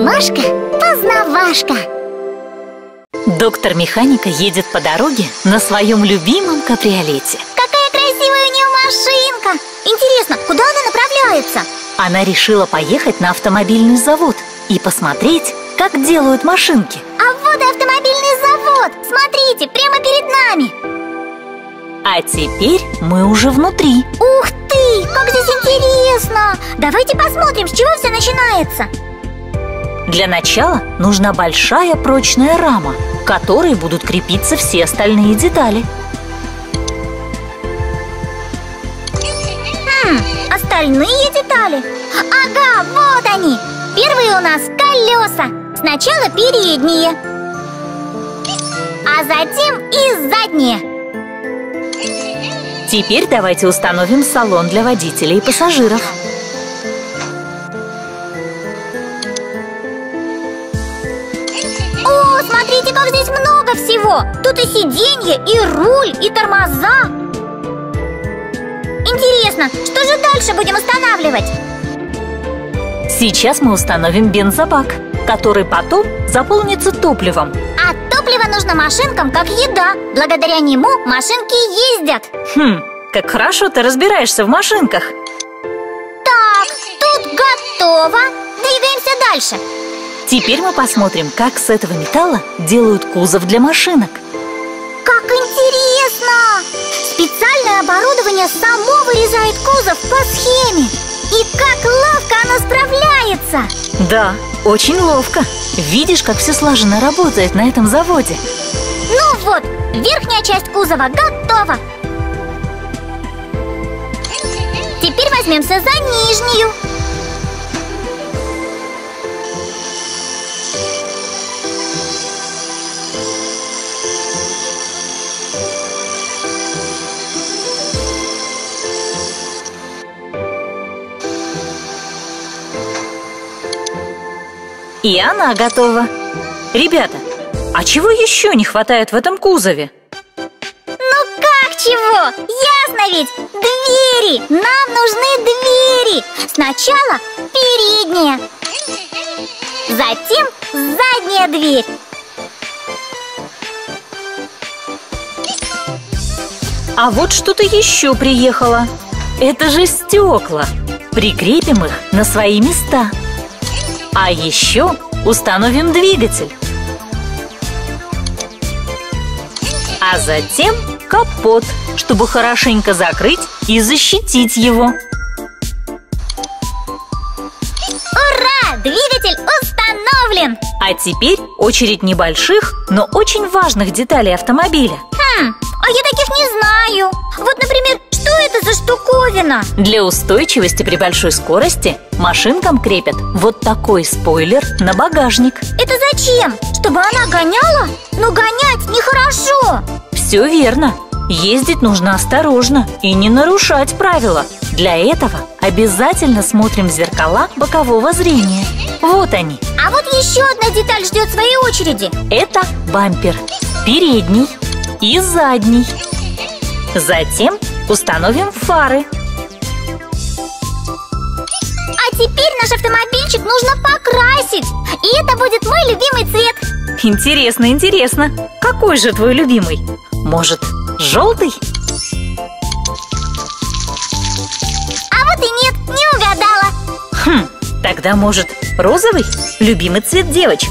Анимашка-познавашка. Доктор Механика едет по дороге на своем любимом кабриолете. Какая красивая у нее машинка! Интересно, куда она направляется? Она решила поехать на автомобильный завод и посмотреть, как делают машинки. А вот и автомобильный завод! Смотрите, прямо перед нами! А теперь мы уже внутри. Ух ты, как здесь интересно! Давайте посмотрим, с чего все начинается. Для начала нужна большая прочная рама, к которой будут крепиться все остальные детали. Остальные детали? Ага, вот они! Первые у нас колеса. Сначала передние, а затем и задние. Теперь давайте установим салон для водителей и пассажиров. О, смотрите, как здесь много всего! Тут и сиденье, и руль, и тормоза. Интересно, что же дальше будем устанавливать? Сейчас мы установим бензобак, который потом заполнится топливом. А топливо нужно машинкам как еда. Благодаря нему машинки ездят. Как хорошо ты разбираешься в машинках. Так, тут готово. Двигаемся дальше. Теперь мы посмотрим, как с этого металла делают кузов для машинок. Как интересно! Специальное оборудование само вырезает кузов по схеме. И как ловко оно справляется! Да, очень ловко. Видишь, как все слаженно работает на этом заводе. Ну вот, верхняя часть кузова готова. Теперь возьмемся за нижнюю. И она готова. Ребята, а чего еще не хватает в этом кузове? Ну как чего? Ясно ведь! Двери! Нам нужны двери! Сначала передняя, затем задняя дверь. А вот что-то еще приехало. Это же стекла. Прикрепим их на свои места. А еще установим двигатель. А затем капот, чтобы хорошенько закрыть и защитить его. Ура! Двигатель установлен! А теперь очередь небольших, но очень важных деталей автомобиля. А я таких не знаю. Вот, например, что это за штуковина? Для устойчивости при большой скорости машинкам крепят вот такой спойлер на багажник. Это зачем? Чтобы она гоняла? Но гонять нехорошо. Все верно. Ездить нужно осторожно и не нарушать правила. Для этого обязательно смотрим в зеркала бокового зрения. Вот они. А вот еще одна деталь ждет своей очереди. Это бампер. Передний и задний. Затем установим фары. А теперь наш автомобильчик нужно покрасить. И это будет мой любимый цвет. Интересно, интересно. Какой же твой любимый? Может, желтый? А вот и нет, не угадала. Тогда, может, розовый? Любимый цвет девочек.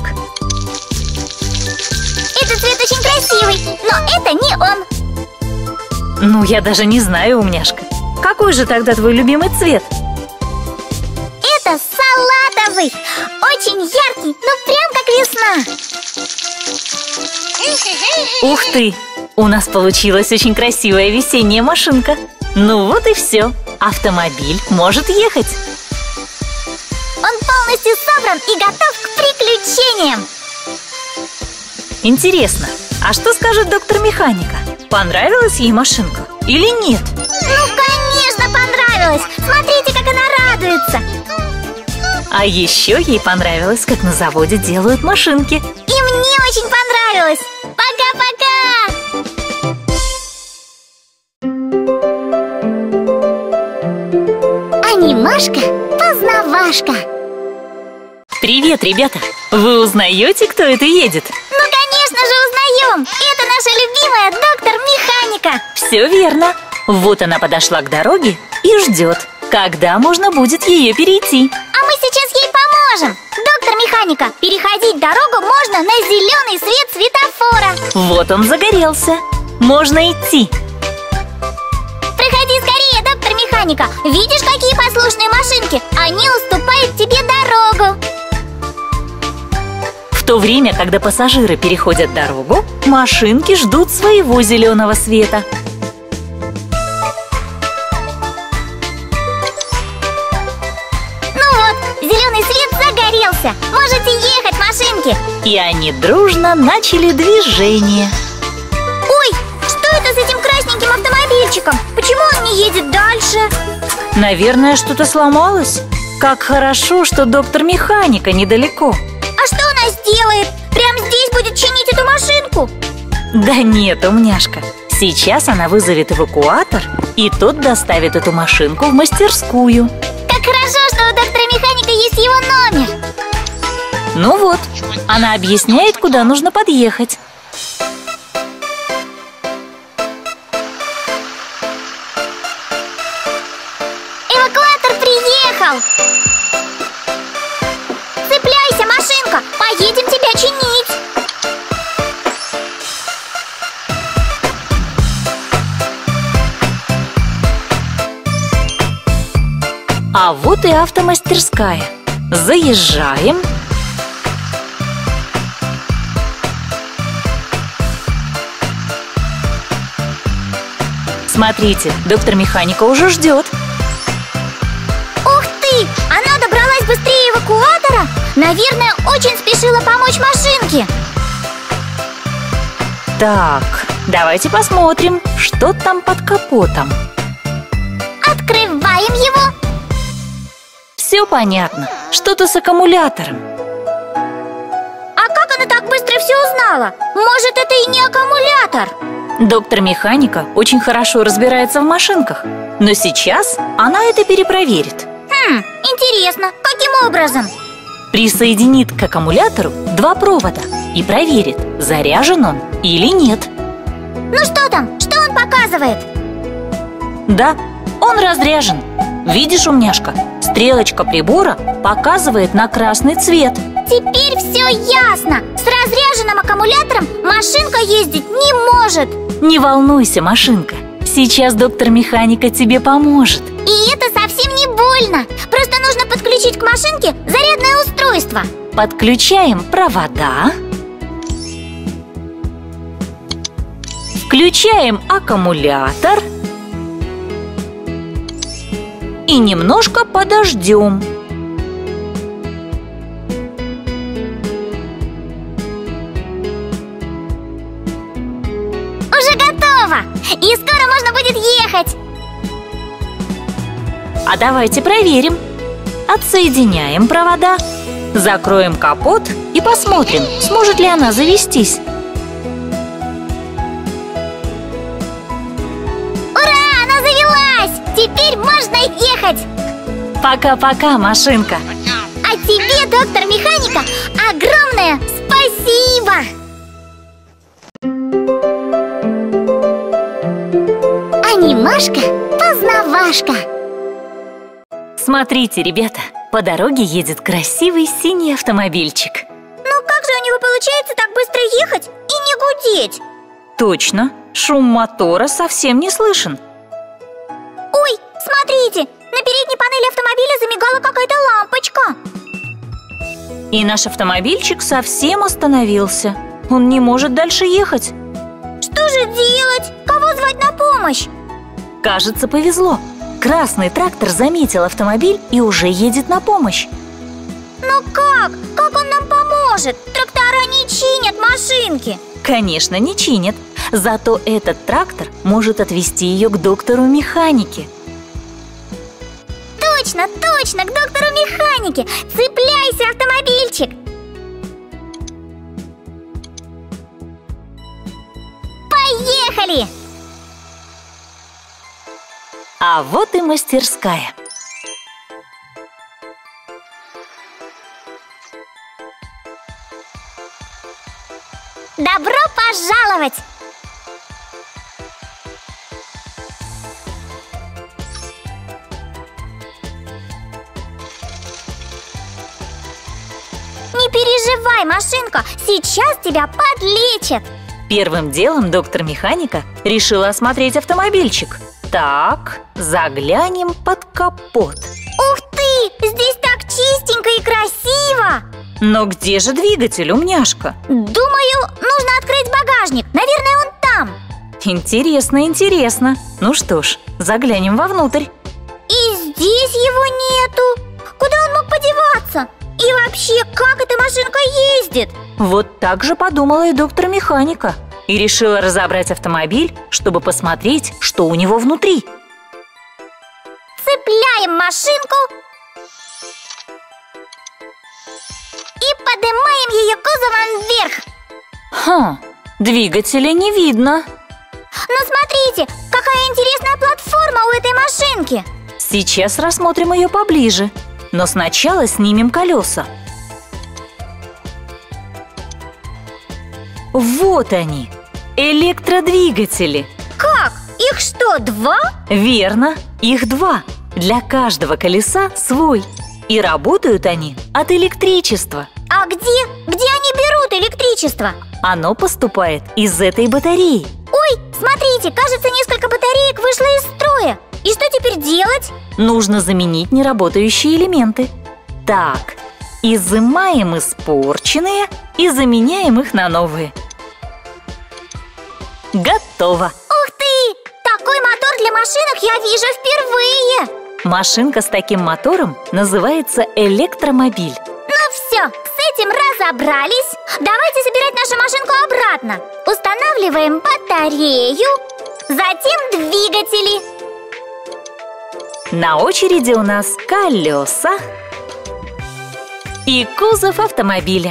Этот цвет очень красивый, но это не он. Ну, я даже не знаю, умняшка. Какой же тогда твой любимый цвет? Это салатовый. Очень яркий, ну прям как весна. Ух ты! У нас получилась очень красивая весенняя машинка. Ну вот и все. Автомобиль может ехать. Он полностью собран и готов к приключениям. Интересно, а что скажет доктор Механика? Понравилась ей машинка или нет? Ну, конечно, понравилось. Смотрите, как она радуется. А еще ей понравилось, как на заводе делают машинки. И мне очень понравилось. Пока-пока! Анимашка-познавашка. Привет, ребята! Вы узнаете, кто это едет? Ну, конечно же, узнаем! Это наша любимая доктор-механика! Все верно! Вот она подошла к дороге и ждет, когда можно будет ее перейти. А мы сейчас ей поможем! Доктор-механика, переходить дорогу можно на зеленый свет светофора. Вот он загорелся. Можно идти. Проходи скорее, доктор-механика. Видишь, какие послушные машинки? Они уступают тебе дорогу. В то время, когда пассажиры переходят дорогу, машинки ждут своего зеленого света. Ну вот, зеленый свет загорелся. Можете ехать, машинки. И они дружно начали движение. Ой, что это с этим красненьким автомобильчиком? Почему он не едет дальше? Наверное, что-то сломалось. Как хорошо, что доктор-механика недалеко. А что она сделает? Прямо здесь будет чинить эту машинку? Да нет, умняшка. Сейчас она вызовет эвакуатор, и тот доставит эту машинку в мастерскую. Как хорошо, что у доктора-механика есть его номер. Ну вот, она объясняет, куда нужно подъехать. Эвакуатор приехал. Цепляйся, машинка, поедем тебя чинить. А вот и автомастерская. Заезжаем. Смотрите, доктор-механика уже ждет. Ух ты! Она добралась быстрее эвакуатора. Наверное, очень спешила помочь машинке. Так, давайте посмотрим, что там под капотом. Открываем его. Все понятно, что-то с аккумулятором. А как она так быстро все узнала? Может, это и не аккумулятор? Доктор-механика очень хорошо разбирается в машинках, но сейчас она это перепроверит. Интересно, каким образом? Присоединит к аккумулятору два провода и проверит, заряжен он или нет. Ну что там? Что он показывает? Да, он разряжен. Видишь, умняшка, стрелочка прибора показывает на красный цвет. Теперь все ясно. С разряженным аккумулятором машинка ездить не может. Не волнуйся, машинка. Сейчас доктор-механика тебе поможет. И это совсем не больно. Просто нужно подключить к машинке зарядное устройство. Подключаем провода. Включаем аккумулятор. И немножко подождем. Уже готово! И скоро можно будет ехать. А давайте проверим. Отсоединяем провода, закроем капот и посмотрим, сможет ли она завестись. Ура! Она завелась! Теперь можно ехать! Пока-пока, машинка! А тебе, доктор-механика, огромное спасибо! Анимашка-познавашка. Смотрите, ребята, по дороге едет красивый синий автомобильчик. Ну как же у него получается так быстро ехать и не гудеть? Точно, шум мотора совсем не слышен. Ой, смотрите, на передней панели автомобиля замигала какая-то лампочка. И наш автомобильчик совсем остановился. Он не может дальше ехать. Что же делать? Кого звать на помощь? Кажется, повезло. Красный трактор заметил автомобиль и уже едет на помощь. Ну как? Как он нам поможет? Трактора не чинят машинки. Конечно, не чинят. Зато этот трактор может отвезти ее к доктору-механике. Точно, точно, к доктору-механике. Цепляйся, автомобильчик. Поехали! А вот и мастерская. Добро пожаловать! Не переживай, машинка, сейчас тебя подлечат. Первым делом доктор Механика решила осмотреть автомобильчик. Так, заглянем под капот. Ух ты, здесь так чистенько и красиво. Но где же двигатель, умняшка? Думаю, нужно открыть багажник. Наверное, он там. Интересно, интересно. Ну что ж, заглянем вовнутрь. И здесь его нету. Куда он мог подеваться? И вообще, как эта машинка ездит? Вот так же подумала и доктор Механика. И решила разобрать автомобиль, чтобы посмотреть, что у него внутри. Цепляем машинку и поднимаем ее кузовом вверх. Двигателя не видно. Но смотрите, какая интересная платформа у этой машинки. Сейчас рассмотрим ее поближе. Но сначала снимем колеса. Вот они, электродвигатели. Как? Их что, два? Верно, их два. Для каждого колеса свой. И работают они от электричества. А где они берут электричество? Оно поступает из этой батареи. Ой, смотрите, кажется, несколько батареек вышло из строя. И что теперь делать? Нужно заменить неработающие элементы. Так, изымаем испорченные и заменяем их на новые. Готово! Ух ты! Такой мотор для машинок я вижу впервые! Машинка с таким мотором называется электромобиль. Ну все, с этим разобрались. Давайте собирать нашу машинку обратно. Устанавливаем батарею, затем двигатели. На очереди у нас колеса и кузов автомобиля.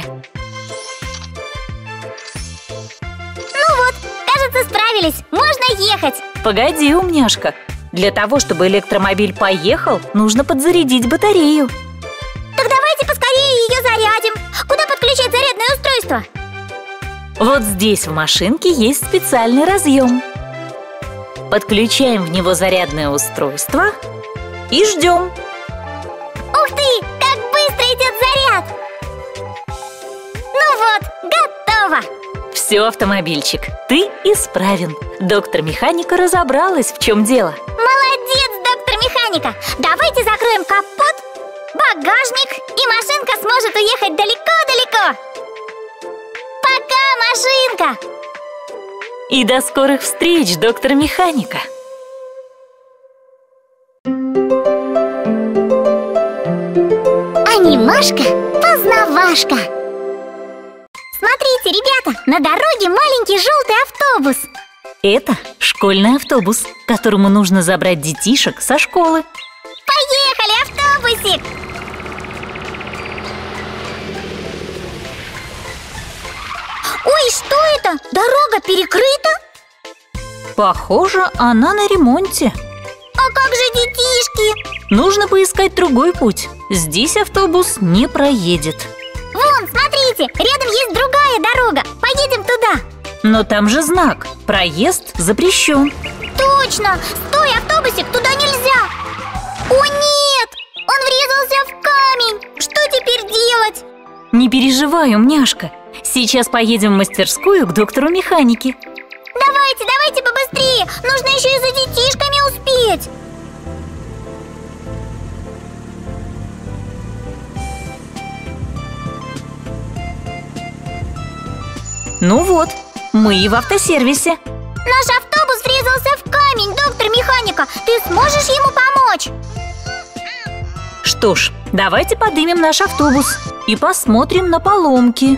Ну вот, кажется, справились. Можно ехать. Погоди, умняшка. Для того, чтобы электромобиль поехал, нужно подзарядить батарею. Так давайте поскорее ее зарядим. Куда подключать зарядное устройство? Вот здесь в машинке есть специальный разъем. Подключаем в него зарядное устройство и ждем. Ух ты, как быстро идет заряд! Ну вот, готово! Все, автомобильчик, ты исправен. Доктор Механика разобралась, в чем дело. Молодец, доктор Механика! Давайте закроем капот, багажник, и машинка сможет уехать далеко-далеко. Пока, машинка! И до скорых встреч, доктор Механика! Анимашка-познавашка. Смотрите, ребята, на дороге маленький желтый автобус. Это школьный автобус, которому нужно забрать детишек со школы. Поехали, автобусик! Ой, что это? Дорога перекрыта? Похоже, она на ремонте. А как же детишки? Нужно поискать другой путь. Здесь автобус не проедет. Вон, смотрите, рядом есть другая дорога. Поедем туда. Но там же знак: проезд запрещен. Точно! Стой, автобусик, туда нельзя! О нет! Он врезался в камень! Что теперь делать? Не переживай, умняшка. Сейчас поедем в мастерскую к доктору Механики. Давайте побыстрее! Нужно еще и за детишками успеть! Ну вот, мы и в автосервисе. Наш автобус врезался в камень, доктор Механика. Ты сможешь ему помочь? Что ж, давайте поднимем наш автобус и посмотрим на поломки.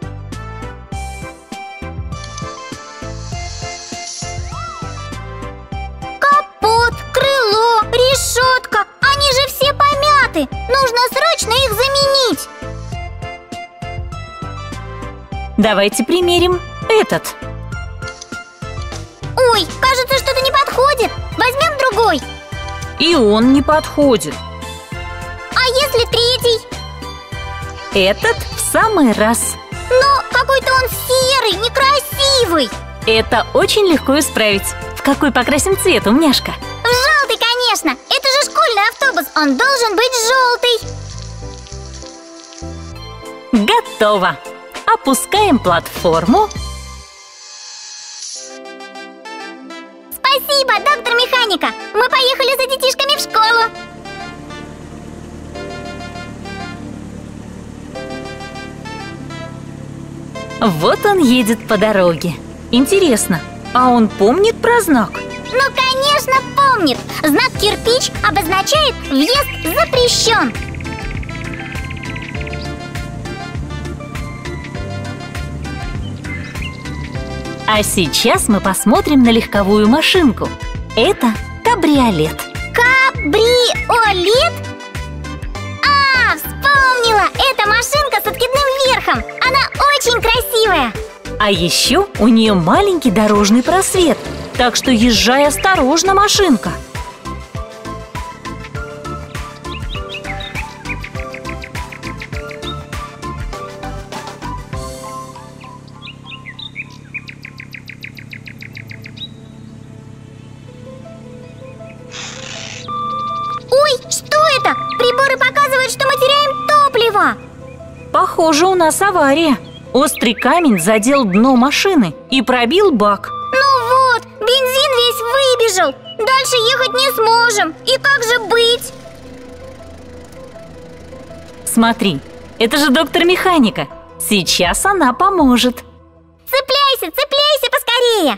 Капот, крыло, решетка. Они же все помяты. Нужно срочно их заменить. Давайте примерим этот. Ой, кажется, что-то не подходит. Возьмем другой. И он не подходит. А если третий? Этот в самый раз. Но какой-то он серый, некрасивый. Это очень легко исправить. В какой покрасим цвет, умняшка? В желтый, конечно. Это же школьный автобус, он должен быть желтый. Готово. Опускаем платформу. Спасибо, доктор Механика. Мы поехали за детишками в школу. Вот он едет по дороге. Интересно, а он помнит про знак? Ну, конечно, помнит. Знак кирпич обозначает «въезд запрещен». А сейчас мы посмотрим на легковую машинку. Это кабриолет. Кабриолет? А, вспомнила! Это машинка с откидным верхом. Она очень красивая. А еще у нее маленький дорожный просвет. Так что езжай осторожно, машинка. Ой, что это? Приборы показывают, что мы теряем топливо. Похоже, у нас авария. Острый камень задел дно машины и пробил бак. Ну вот, бензин весь выбежал. Дальше ехать не сможем. И как же быть? Смотри, это же доктор Механика. Сейчас она поможет. Цепляйся, цепляйся поскорее.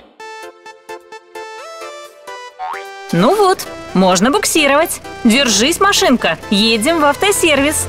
Ну вот, можно буксировать. Держись, машинка, едем в автосервис.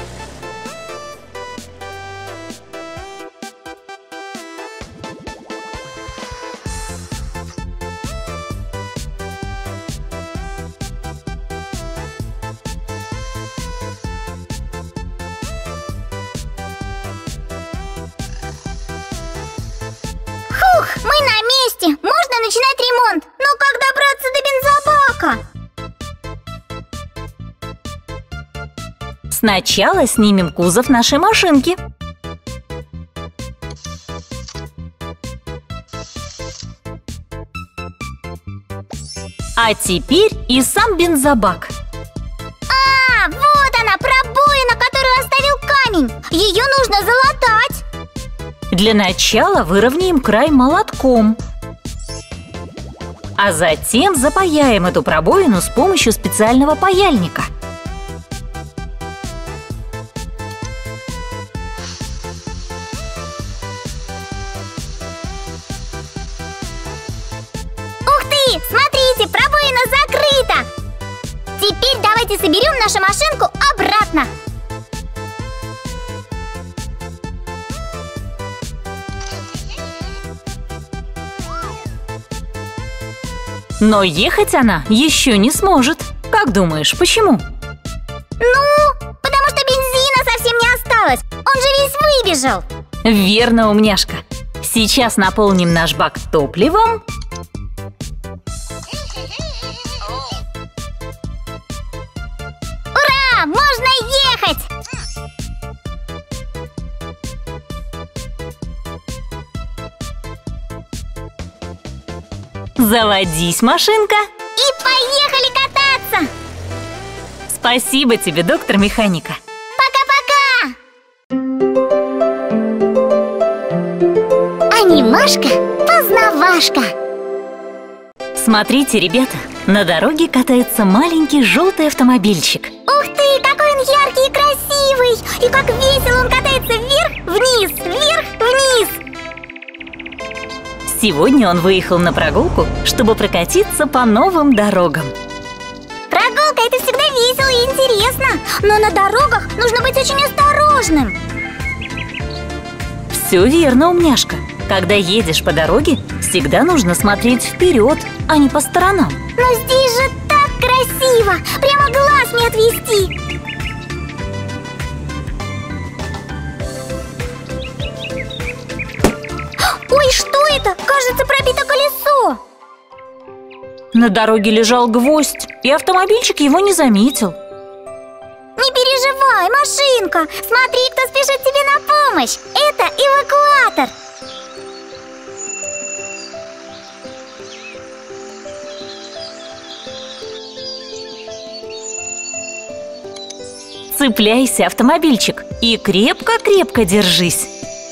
Фух, мы на месте. Можно начинать ремонт. Но как добраться до бензобака? Сначала снимем кузов нашей машинки. А теперь и сам бензобак. А, вот она, пробоина, которую оставил камень. Ее нужно залатать. Для начала выровняем край молотком. А затем запаяем эту пробоину с помощью специального паяльника. Ух ты, смотрите, пробоина закрыта. Теперь давайте соберем нашу машинку обратно. Но ехать она еще не сможет. Как думаешь, почему? Ну, потому что бензина совсем не осталось. Он же весь выбежал. Верно, умняшка. Сейчас наполним наш бак топливом. Ура, можно ехать. Заводись, машинка. И поехали кататься. Спасибо тебе, доктор Механика. Пока-пока. Анимашка-познавашка. Смотрите, ребята, на дороге катается маленький желтый автомобильчик. Ух ты, какой он яркий и красивый. И как весело он катается вверх-вниз, вверх-вниз. Сегодня он выехал на прогулку, чтобы прокатиться по новым дорогам. Прогулка — это всегда весело и интересно. Но на дорогах нужно быть очень осторожным. Все верно, умняшка. Когда едешь по дороге, всегда нужно смотреть вперед, а не по сторонам. Но здесь же так красиво. Прямо глаз не отвести. Ой, что это? Кажется, пробито колесо. На дороге лежал гвоздь, и автомобильчик его не заметил. Не переживай. Ай, Машинка, смотри, кто спешит тебе на помощь. Это эвакуатор. Цепляйся, автомобильчик, и крепко-крепко держись.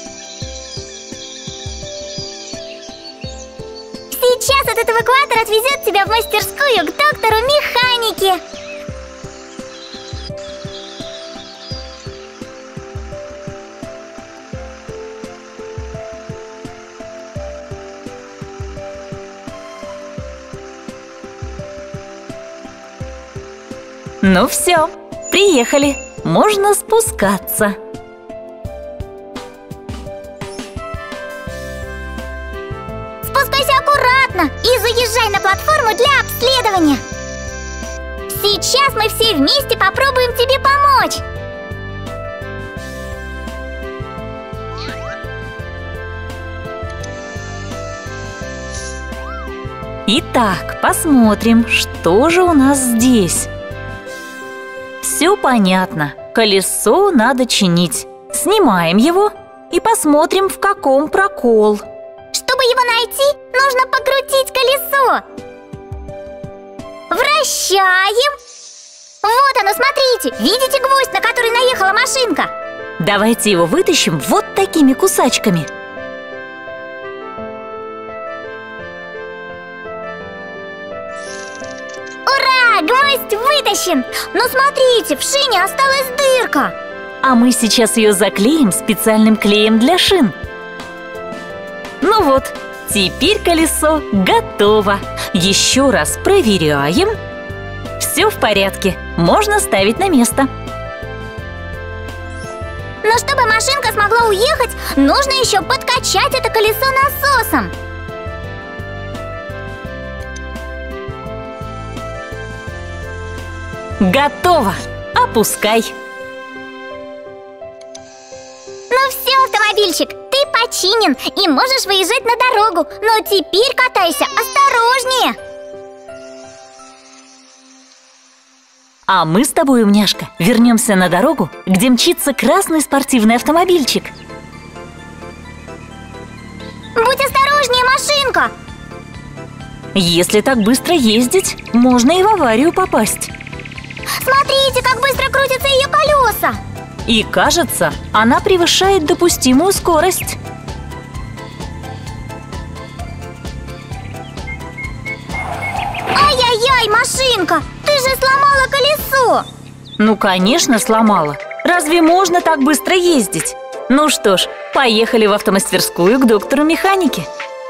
Сейчас этот эвакуатор отвезет тебя в мастерскую к доктору механики. Ну все, приехали. Можно спускаться. Спускайся аккуратно и заезжай на платформу для обследования. Сейчас мы все вместе попробуем тебе помочь. Итак, посмотрим, что же у нас здесь. Все понятно. Колесо надо чинить. Снимаем его и посмотрим, в каком прокол. Чтобы его найти, нужно покрутить колесо. Вращаем. Вот оно, смотрите. Видите гвоздь, на который наехала машинка? Давайте его вытащим вот такими кусачками. Ура! Гвоздь вытащен! Но смотрите, в шине осталась дырка. А мы сейчас ее заклеим специальным клеем для шин. Ну вот, теперь колесо готово. Еще раз проверяем. Все в порядке, можно ставить на место. Но чтобы машинка смогла уехать, нужно еще подкачать это колесо насосом. Готово! Опускай! Ну все, автомобильчик, ты починен и можешь выезжать на дорогу. Но теперь катайся осторожнее. А мы с тобой, умняшка, вернемся на дорогу, где мчится красный спортивный автомобильчик. Будь осторожнее, машинка! Если так быстро ездить, можно и в аварию попасть. Смотрите, как быстро крутятся ее колеса! И кажется, она превышает допустимую скорость. Ай-яй-яй, машинка! Ты же сломала колесо! Ну, конечно, сломала. Разве можно так быстро ездить? Ну что ж, поехали в автомастерскую к доктору механики.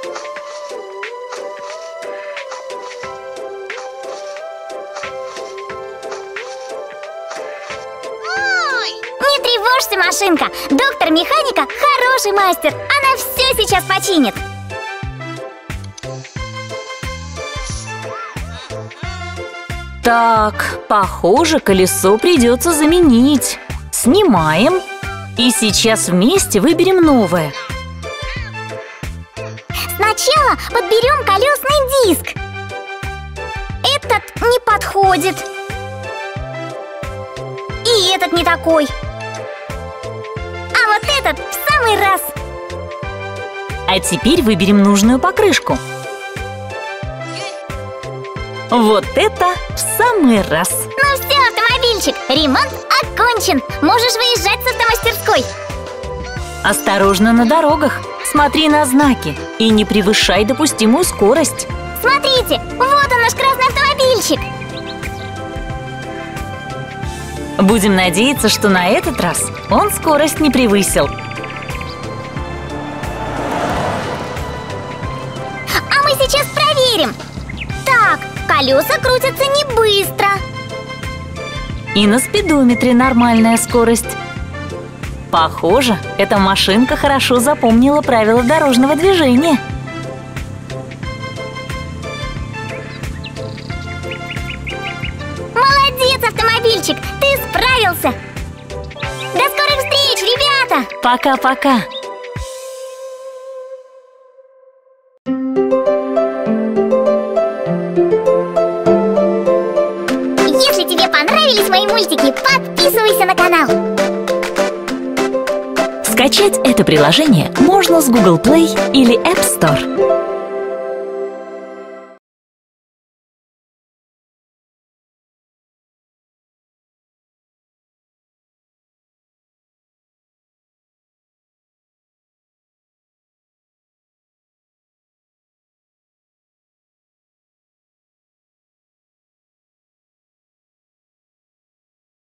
Не тревожься, машинка! Доктор механика хороший мастер! Она все сейчас починит! Так, похоже, колесо придется заменить. Снимаем. И сейчас вместе выберем новое. Сначала подберем колесный диск. Этот не подходит. И этот не такой. А вот этот в самый раз. А теперь выберем нужную покрышку. Вот это в самый раз. Ну все, автомобильчик, ремонт окончен. Можешь выезжать с автомастерской. Осторожно на дорогах. Смотри на знаки и не превышай допустимую скорость. Смотрите, вот он, наш красный автомобильчик. Будем надеяться, что на этот раз он скорость не превысил. А мы сейчас проверим. Так, колеса крутятся не быстро. И на спидометре нормальная скорость. Похоже, эта машинка хорошо запомнила правила дорожного движения. Молодец, автомобильчик, ты справился. До скорых встреч, ребята! Пока-пока. Если тебе понравились мои мультики, подписывайся подписывайся на канал. Скачать это приложение можно с Google Play или App Store.